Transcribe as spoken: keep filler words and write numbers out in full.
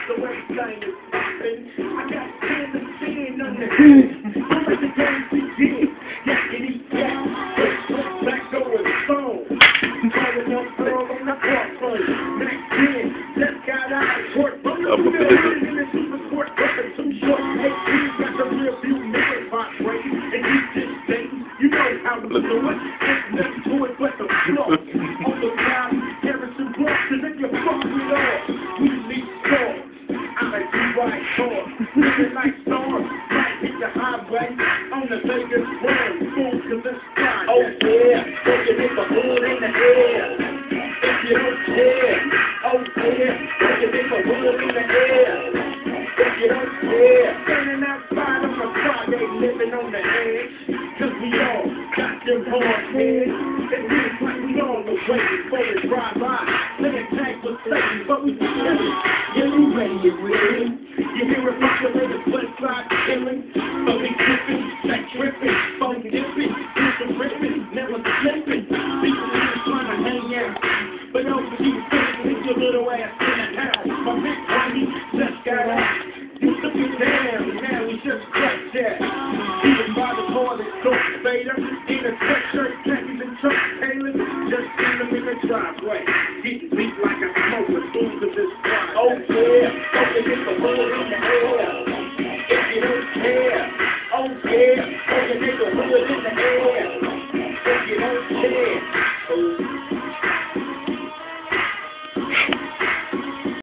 so everything is popping. I got ten to ten on the head. I'm at the game begin. Yakety yak, back over the phone. Calling up girl on the crossroads. Max ten, just got out of court. I'm in the super sport, fucking some short. Hey, you got the real view, never pop break. And you just think, you know how to do it. There's nothing to it but the floor. On the ground, Harrison Brooks, and if you're fucking it all, we need stars. I'm a two-white car, living like stars. Might hit the highway on the Vegas road. Full to the sky. Oh yeah, so you hit the hood in the air. If you don't care, oh yeah, so you hit the hood in the air. If you don't care, standing outside on the Friday, living on the edge. Cause we all got them hard heads. It feels like we all the way before we drive by. Living tank for Satan, but we see it. Yeah, you ready, you ready? You hear it from the little blood slide killing. So we tripping, that tripping, phone dipping, listen ripping, never slipping. People just trying to hang out. But no, you think your little ass in the house. My big homie just got out. You took it down, now we just cracked that. Even by the toilet, Darth Vader, in a sweatshirt, khakis and Chuck Taylor, just seen them in the driveway, getting beat like a smoker, soon to this fire. Oh yeah, okay, get the hood in the air.